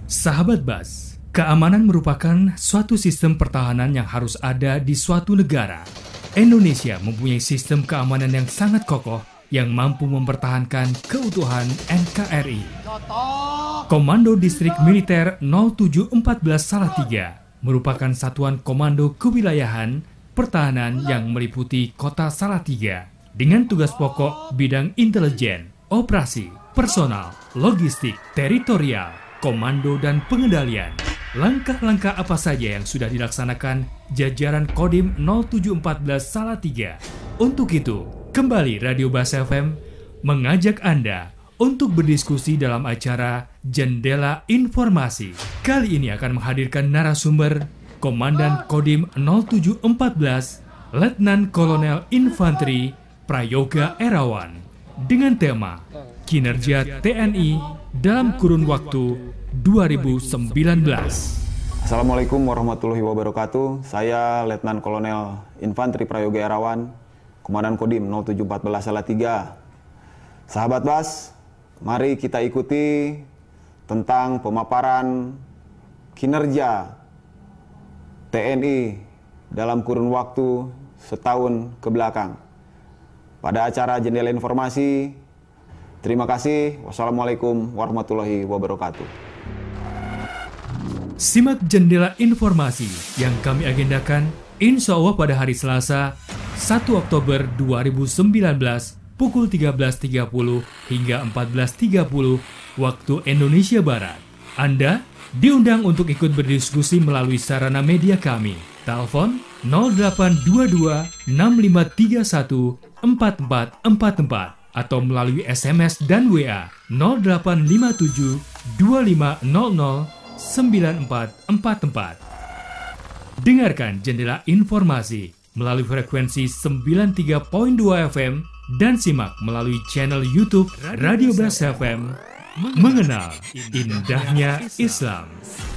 Sahabat Bas, keamanan merupakan suatu sistem pertahanan yang harus ada di suatu negara. Indonesia mempunyai sistem keamanan yang sangat kokoh yang mampu mempertahankan keutuhan NKRI. Komando Distrik Militer 0714 Salatiga merupakan satuan komando kewilayahan pertahanan yang meliputi kota Salatiga dengan tugas pokok bidang intelijen, operasi, personal, logistik, teritorial, komando dan pengendalian. Langkah-langkah apa saja yang sudah dilaksanakan jajaran Kodim 0714 Salatiga? Untuk itu, kembali Radio Bas FM mengajak Anda untuk berdiskusi dalam acara Jendela Informasi. Kali ini akan menghadirkan narasumber Komandan Kodim 0714 Letnan Kolonel Infanteri Prayoga Erawan dengan tema Kinerja TNI dalam kurun waktu 2019. Assalamualaikum warahmatullahi wabarakatuh. Saya Letnan Kolonel Infanteri Prayoga Erawan, Komandan Kodim 0714 Salatiga. Sahabat Bas, mari kita ikuti tentang pemaparan kinerja TNI dalam kurun waktu setahun ke belakang pada acara Jendela Informasi. Terima kasih. Wassalamualaikum warahmatullahi wabarakatuh. Simak Jendela Informasi yang kami agendakan insya Allah pada hari Selasa 1 Oktober 2019 pukul 13.30 hingga 14.30 waktu Indonesia Barat. Anda diundang untuk ikut berdiskusi melalui sarana media kami. Telepon 0822 6531 4444 atau melalui SMS dan WA 0857 2500 9444. Dengarkan Jendela Informasi melalui frekuensi 93.2 FM dan simak melalui channel YouTube Radio Bas FM. Mengenal indahnya Islam.